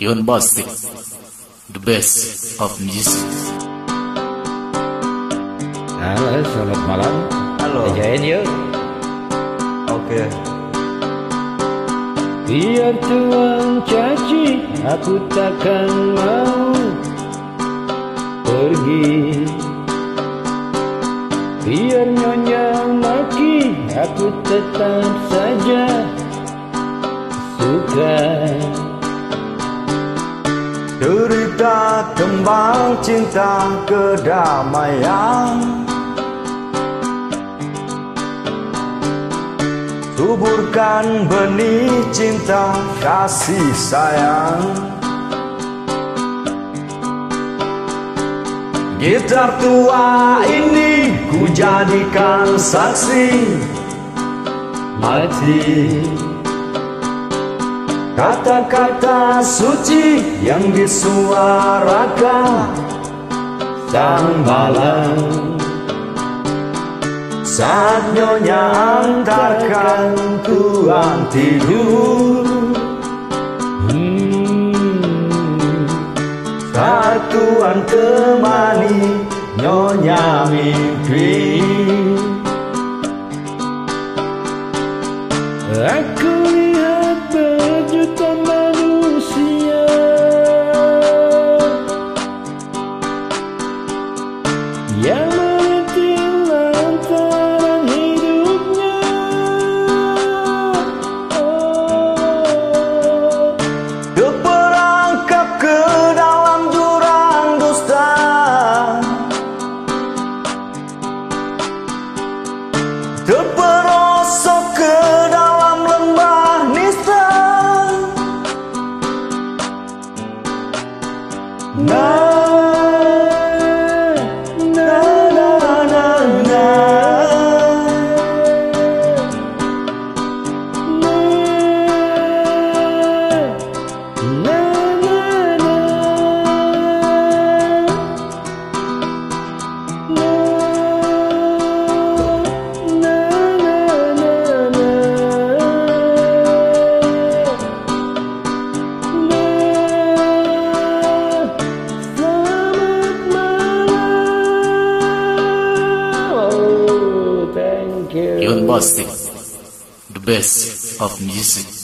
Iwan Bastik, the best of music. Halo, selamat malam. Halo. Ajain yuk. Oke. Biar Tuan caci, aku takkan mau pergi. Biar Nyonya maki, aku tetap saja suka. Cerita kembang cinta kedamaian, tuburkan benih cinta kasih sayang. Gitar tua ini ku jadikan saksi mati. Kata-kata suci yang disuarakan sang malam, saat Nyonya antarkan Tuan tidur, saat Tuan temani Nyonya mimpi. Aku lihat berjuta manusia yang meniti lantaran hidupnya. Terperangkap ke dalam jurang dusta, terperosok ke dalam lembah nista. Iwan Bastik, the best of music.